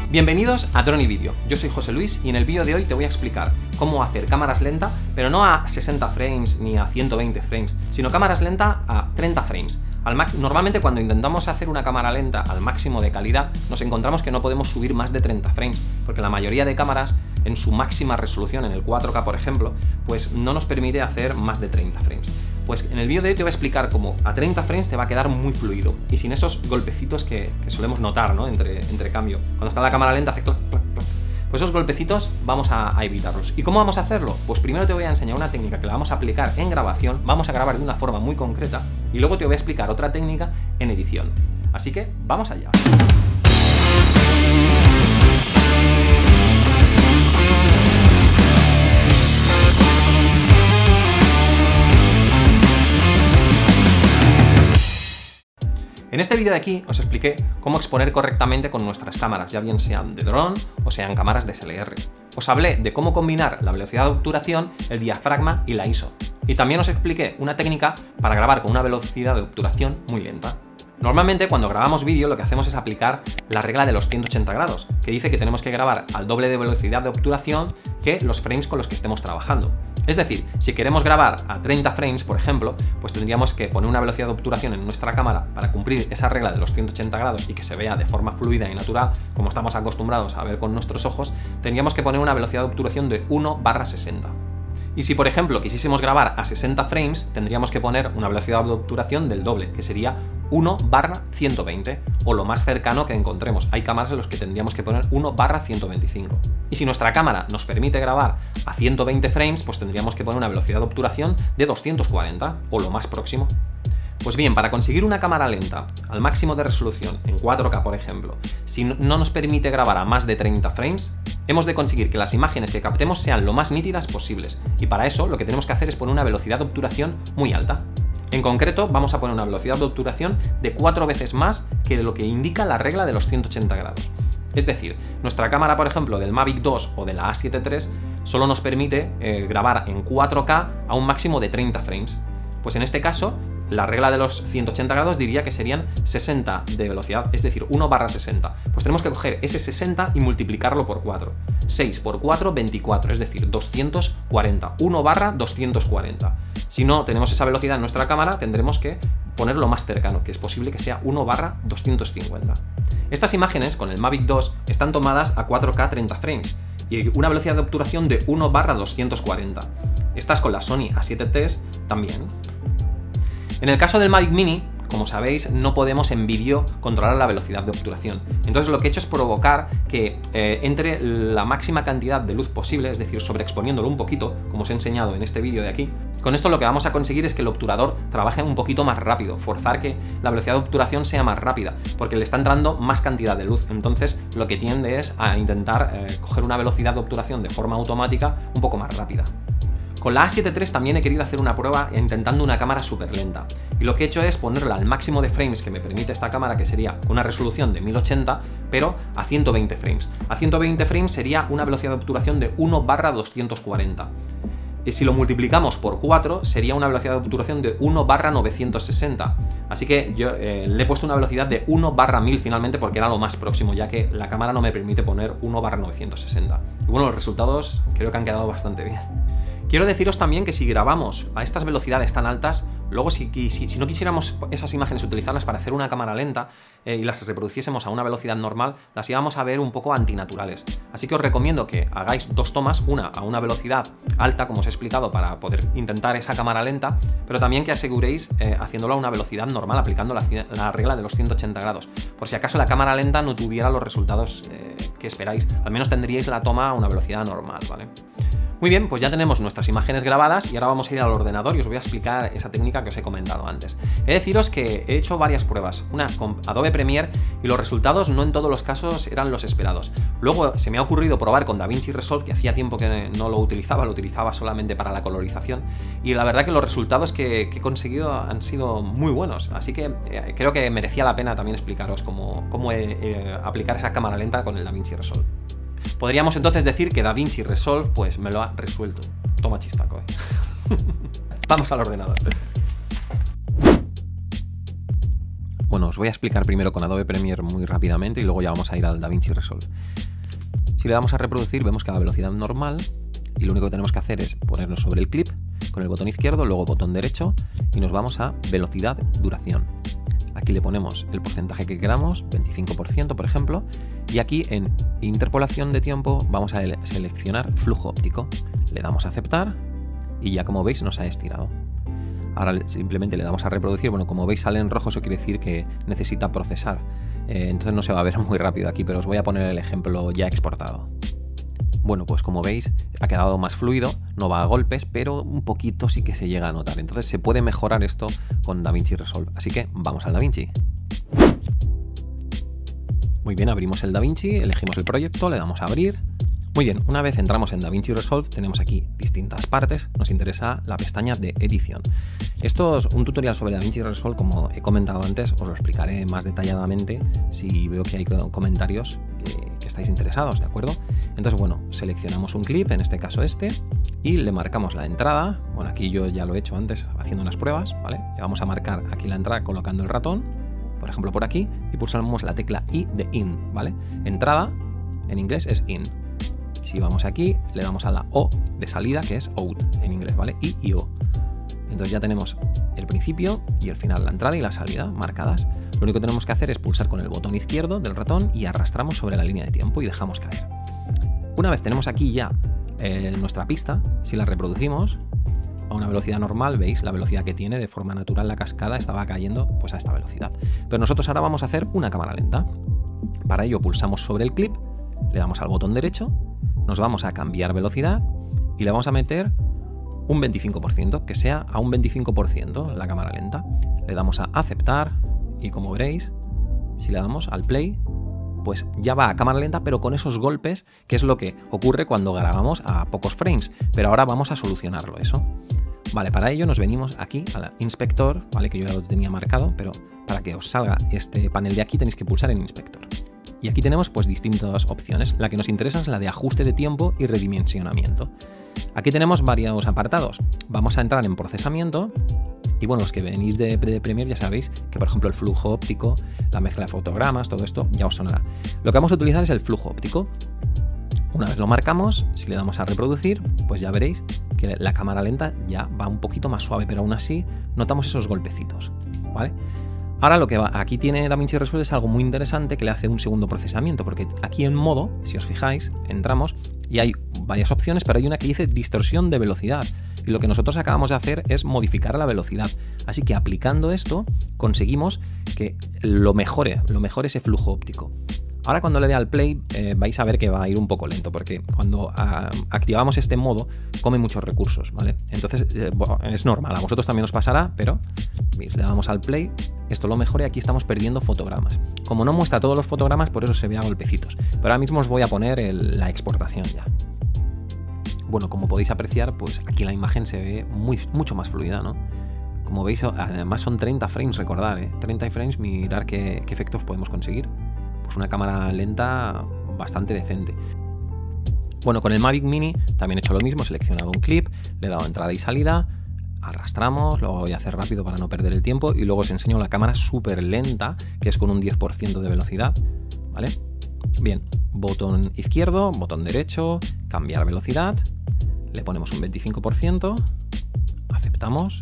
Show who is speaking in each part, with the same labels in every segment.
Speaker 1: Bienvenidos a Drone y Vídeo, yo soy José Luis y en el vídeo de hoy te voy a explicar cómo hacer cámaras lenta, pero no a 60 frames ni a 120 frames, sino cámaras lenta a 30 frames. Normalmente cuando intentamos hacer una cámara lenta al máximo de calidad, nos encontramos que no podemos subir más de 30 frames, porque la mayoría de cámaras en su máxima resolución, en el 4K por ejemplo, pues no nos permite hacer más de 30 frames. Pues en el vídeo de hoy te voy a explicar cómo a 30 frames te va a quedar muy fluido y sin esos golpecitos que solemos notar, ¿no? entre cambio. Cuando está la cámara lenta hace clac, clac, clac. Pues esos golpecitos vamos a evitarlos. ¿Y cómo vamos a hacerlo? Pues primero te voy a enseñar una técnica que la vamos a aplicar en grabación, vamos a grabar de una forma muy concreta y luego te voy a explicar otra técnica en edición. Así que vamos allá. En este vídeo de aquí os expliqué cómo exponer correctamente con nuestras cámaras, ya bien sean de dron o sean cámaras de SLR. Os hablé de cómo combinar la velocidad de obturación, el diafragma y la ISO. Y también os expliqué una técnica para grabar con una velocidad de obturación muy lenta. Normalmente cuando grabamos vídeo lo que hacemos es aplicar la regla de los 180 grados, que dice que tenemos que grabar al doble de velocidad de obturación que los frames con los que estemos trabajando. Es decir, si queremos grabar a 30 frames, por ejemplo, pues tendríamos que poner una velocidad de obturación en nuestra cámara para cumplir esa regla de los 180 grados y que se vea de forma fluida y natural, como estamos acostumbrados a ver con nuestros ojos, tendríamos que poner una velocidad de obturación de 1/60. Y si, por ejemplo, quisiésemos grabar a 60 frames, tendríamos que poner una velocidad de obturación del doble, que sería 1/120, o lo más cercano que encontremos. Hay cámaras en las que tendríamos que poner 1/125. Y si nuestra cámara nos permite grabar a 120 frames, pues tendríamos que poner una velocidad de obturación de 240, o lo más próximo. Pues bien, para conseguir una cámara lenta al máximo de resolución, en 4K por ejemplo, si no nos permite grabar a más de 30 frames, hemos de conseguir que las imágenes que captemos sean lo más nítidas posibles, y para eso lo que tenemos que hacer es poner una velocidad de obturación muy alta. En concreto, vamos a poner una velocidad de obturación de 4 veces más que lo que indica la regla de los 180 grados. Es decir, nuestra cámara, por ejemplo, del Mavic 2 o de la A7 III, solo nos permite grabar en 4K a un máximo de 30 frames. Pues en este caso, la regla de los 180 grados diría que serían 60 de velocidad, es decir, 1/60. Pues tenemos que coger ese 60 y multiplicarlo por 4. 6 por 4, 24, es decir, 240. 1/240. Si no tenemos esa velocidad en nuestra cámara, tendremos que ponerlo más cercano, que es posible que sea 1/250. Estas imágenes con el Mavic 2 están tomadas a 4K 30 frames y una velocidad de obturación de 1/240. Estas con la Sony A7 III también. En el caso del Mavic Mini, como sabéis, no podemos en vídeo controlar la velocidad de obturación. Entonces lo que he hecho es provocar que entre la máxima cantidad de luz posible, es decir, sobreexponiéndolo un poquito, como os he enseñado en este vídeo de aquí. Con esto lo que vamos a conseguir es que el obturador trabaje un poquito más rápido, forzar que la velocidad de obturación sea más rápida, porque le está entrando más cantidad de luz. Entonces lo que tiende es a intentar coger una velocidad de obturación de forma automática un poco más rápida. Con la A7 III también he querido hacer una prueba intentando una cámara súper lenta, y lo que he hecho es ponerla al máximo de frames que me permite esta cámara, que sería una resolución de 1080, pero a 120 frames. A 120 frames sería una velocidad de obturación de 1/240. Y si lo multiplicamos por 4, sería una velocidad de obturación de 1/960. Así que yo le he puesto una velocidad de 1/1000 finalmente porque era lo más próximo, ya que la cámara no me permite poner 1/960. Y bueno, los resultados creo que han quedado bastante bien. Quiero deciros también que si grabamos a estas velocidades tan altas, luego si no quisiéramos esas imágenes utilizarlas para hacer una cámara lenta y las reproduciésemos a una velocidad normal, las íbamos a ver un poco antinaturales. Así que os recomiendo que hagáis dos tomas, una a una velocidad alta, como os he explicado, para poder intentar esa cámara lenta, pero también que aseguréis haciéndolo a una velocidad normal, aplicando la regla de los 180 grados. Por si acaso la cámara lenta no tuviera los resultados que esperáis, al menos tendríais la toma a una velocidad normal, ¿vale? Muy bien, pues ya tenemos nuestras imágenes grabadas y ahora vamos a ir al ordenador y os voy a explicar esa técnica que os he comentado antes. He de deciros que he hecho varias pruebas, una con Adobe Premiere y los resultados no en todos los casos eran los esperados. Luego se me ha ocurrido probar con DaVinci Resolve, que hacía tiempo que no lo utilizaba solamente para la colorización, y la verdad que los resultados que he conseguido han sido muy buenos, así que creo que merecía la pena también explicaros cómo aplicar esa cámara lenta con el DaVinci Resolve. Podríamos entonces decir que DaVinci Resolve pues me lo ha resuelto. Toma chistaco, Vamos al ordenador. Bueno, os voy a explicar primero con Adobe Premiere muy rápidamente y luego ya vamos a ir al DaVinci Resolve. Si le damos a reproducir, vemos que a velocidad normal y lo único que tenemos que hacer es ponernos sobre el clip con el botón izquierdo, luego botón derecho y nos vamos a velocidad duración. Aquí le ponemos el porcentaje que queramos, 25% por ejemplo, y aquí en interpolación de tiempo vamos a seleccionar flujo óptico. Le damos a aceptar y ya como veis nos ha estirado. Ahora simplemente le damos a reproducir. Bueno, como veis sale en rojo, eso quiere decir que necesita procesar. Entonces no se va a ver muy rápido aquí, pero os voy a poner el ejemplo ya exportado. Bueno, pues como veis ha quedado más fluido, no va a golpes, pero un poquito sí que se llega a notar. Entonces se puede mejorar esto con DaVinci Resolve. Así que vamos al DaVinci. Muy bien, abrimos el DaVinci, elegimos el proyecto, le damos a abrir. Muy bien, una vez entramos en DaVinci Resolve tenemos aquí distintas partes, nos interesa la pestaña de edición. Esto es un tutorial sobre DaVinci Resolve, como he comentado antes, os lo explicaré más detalladamente si veo que hay comentarios que estáis interesados, ¿de acuerdo? Entonces, bueno, seleccionamos un clip, en este caso este, y le marcamos la entrada. Bueno, aquí yo ya lo he hecho antes haciendo unas pruebas, ¿vale? Le vamos a marcar aquí la entrada colocando el ratón, por ejemplo por aquí, y pulsamos la tecla I de in, ¿vale? Entrada, en inglés es in. Si vamos aquí, le damos a la O de salida, que es out en inglés, ¿vale? I y O. Entonces ya tenemos el principio y el final, la entrada y la salida marcadas. Lo único que tenemos que hacer es pulsar con el botón izquierdo del ratón y arrastramos sobre la línea de tiempo y dejamos caer. Una vez tenemos aquí ya nuestra pista, si la reproducimos a una velocidad normal, veis la velocidad que tiene, de forma natural la cascada estaba cayendo pues a esta velocidad. Pero nosotros ahora vamos a hacer una cámara lenta. Para ello pulsamos sobre el clip, le damos al botón derecho, nos vamos a cambiar velocidad y le vamos a meter un 25%, que sea a un 25% la cámara lenta. Le damos a aceptar y como veréis, si le damos al play, pues ya va a cámara lenta, pero con esos golpes, que es lo que ocurre cuando grabamos a pocos frames. Pero ahora vamos a solucionarlo eso. Vale, para ello nos venimos aquí al inspector, ¿vale? Que yo ya lo tenía marcado, pero para que os salga este panel de aquí tenéis que pulsar en inspector. Y aquí tenemos pues distintas opciones. La que nos interesa es la de ajuste de tiempo y redimensionamiento. Aquí tenemos varios apartados. Vamos a entrar en procesamiento. Y bueno, los que venís de Premiere ya sabéis que, por ejemplo, el flujo óptico, la mezcla de fotogramas, todo esto ya os sonará. Lo que vamos a utilizar es el flujo óptico. Una vez lo marcamos, si le damos a reproducir, pues ya veréis que la cámara lenta ya va un poquito más suave, pero aún así notamos esos golpecitos, ¿vale? Ahora lo que aquí tiene DaVinci Resolve es algo muy interesante que le hace un segundo procesamiento, porque aquí en modo, si os fijáis, entramos y hay varias opciones, pero hay una que dice distorsión de velocidad. Y lo que nosotros acabamos de hacer es modificar la velocidad. Así que aplicando esto conseguimos que lo mejore ese flujo óptico. Ahora cuando le dé al play vais a ver que va a ir un poco lento, porque cuando activamos este modo come muchos recursos, ¿vale? Entonces es normal, a vosotros también os pasará, pero ¿veis? Le damos al play, esto lo mejora y aquí estamos perdiendo fotogramas. Como no muestra todos los fotogramas, por eso se ve a golpecitos. Pero ahora mismo os voy a poner la exportación ya. Bueno, como podéis apreciar, pues aquí la imagen se ve mucho más fluida, ¿no? Como veis, además son 30 frames, recordad, 30 frames, mirar qué efectos podemos conseguir. Pues una cámara lenta bastante decente. Bueno, con el Mavic Mini también he hecho lo mismo, he seleccionado un clip, le he dado entrada y salida, arrastramos, lo voy a hacer rápido para no perder el tiempo y luego os enseño la cámara súper lenta, que es con un 10% de velocidad, ¿vale? Bien, botón izquierdo, botón derecho, cambiar velocidad, le ponemos un 25%, aceptamos,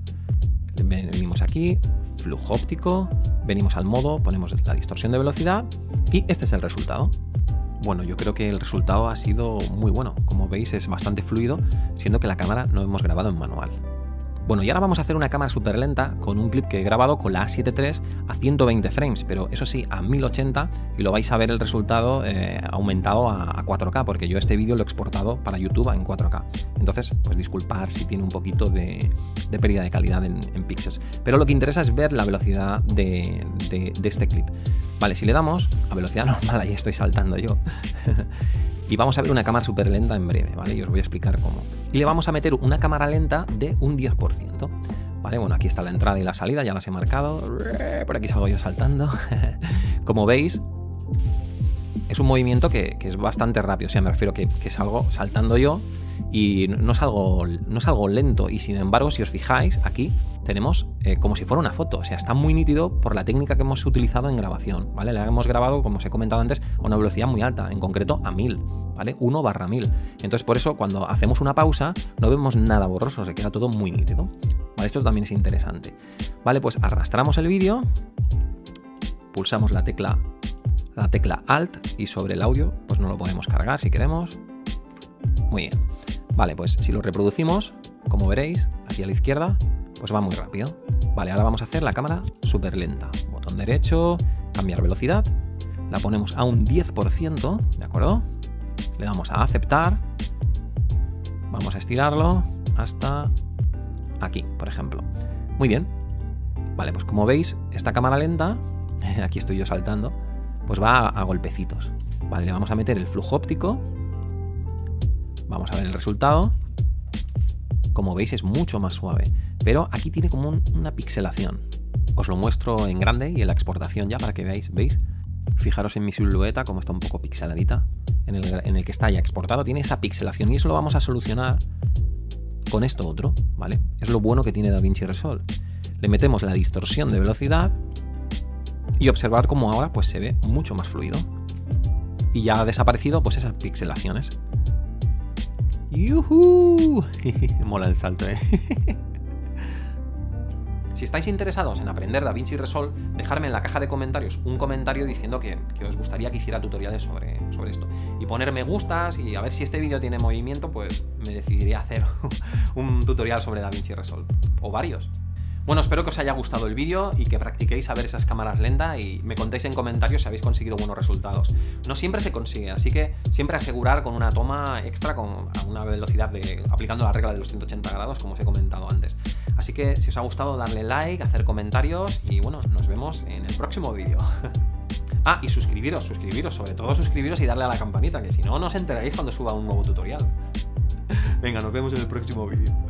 Speaker 1: venimos aquí, flujo óptico, venimos al modo, ponemos la distorsión de velocidad y este es el resultado. Bueno, yo creo que el resultado ha sido muy bueno. Como veis es bastante fluido, siendo que la cámara no hemos grabado en manual. Bueno, y ahora vamos a hacer una cámara súper lenta con un clip que he grabado con la A7 III a 120 frames, pero eso sí, a 1080 y lo vais a ver el resultado aumentado a 4K, porque yo este vídeo lo he exportado para YouTube en 4K. Entonces, pues disculpar si tiene un poquito de pérdida de calidad en píxeles. Pero lo que interesa es ver la velocidad de este clip. Vale, si le damos a velocidad normal, ahí estoy saltando yo. Y vamos a ver una cámara súper lenta en breve, ¿vale? Y os voy a explicar cómo. Y le vamos a meter una cámara lenta de un 10%, ¿vale? Bueno, aquí está la entrada y la salida, ya las he marcado. Por aquí salgo yo saltando. Como veis, es un movimiento que es bastante rápido. O sea, me refiero que salgo saltando yo Y no es algo lento, y sin embargo, si os fijáis, aquí tenemos como si fuera una foto, o sea, está muy nítido por la técnica que hemos utilizado en grabación, ¿vale? La hemos grabado, como os he comentado antes, a una velocidad muy alta, en concreto a 1000, ¿vale? 1/1000. Entonces, por eso, cuando hacemos una pausa, no vemos nada borroso, se queda todo muy nítido, ¿vale? Esto también es interesante. Vale, pues arrastramos el vídeo, pulsamos la tecla Alt y sobre el audio, pues no lo podemos cargar si queremos. Muy bien. Vale, pues si lo reproducimos, como veréis, aquí a la izquierda, pues va muy rápido. Vale, ahora vamos a hacer la cámara súper lenta. Botón derecho, cambiar velocidad, la ponemos a un 10%, ¿de acuerdo? Le damos a aceptar, vamos a estirarlo hasta aquí, por ejemplo. Muy bien. Vale, pues como veis, esta cámara lenta, aquí estoy yo saltando, pues va a golpecitos. Vale, le vamos a meter el flujo óptico. Vamos a ver el resultado. Como veis es mucho más suave, pero aquí tiene como una pixelación. Os lo muestro en grande y en la exportación ya para que veáis. ¿Veis? Fijaros en mi silueta como está un poco pixeladita. En el que está ya exportado tiene esa pixelación y eso lo vamos a solucionar con esto otro, ¿vale? Es lo bueno que tiene DaVinci Resolve. Le metemos la distorsión de velocidad y observar cómo ahora pues se ve mucho más fluido. Y ya ha desaparecido pues esas pixelaciones. ¡Yuhu! Mola el salto, ¿eh? Si estáis interesados en aprender DaVinci Resolve, dejadme en la caja de comentarios un comentario diciendo que os gustaría que hiciera tutoriales sobre esto. Y poner me gustas y a ver si este vídeo tiene movimiento, pues me decidiré a hacer un tutorial sobre DaVinci Resolve. O varios. Bueno, espero que os haya gustado el vídeo y que practiquéis a ver esas cámaras lentas y me contéis en comentarios si habéis conseguido buenos resultados. No siempre se consigue, así que siempre asegurar con una toma extra a una velocidad aplicando la regla de los 180 grados, como os he comentado antes. Así que si os ha gustado, darle like, hacer comentarios y bueno, nos vemos en el próximo vídeo. Ah, y suscribiros, sobre todo suscribiros y darle a la campanita, que si no, no os enteraréis cuando suba un nuevo tutorial. Venga, nos vemos en el próximo vídeo.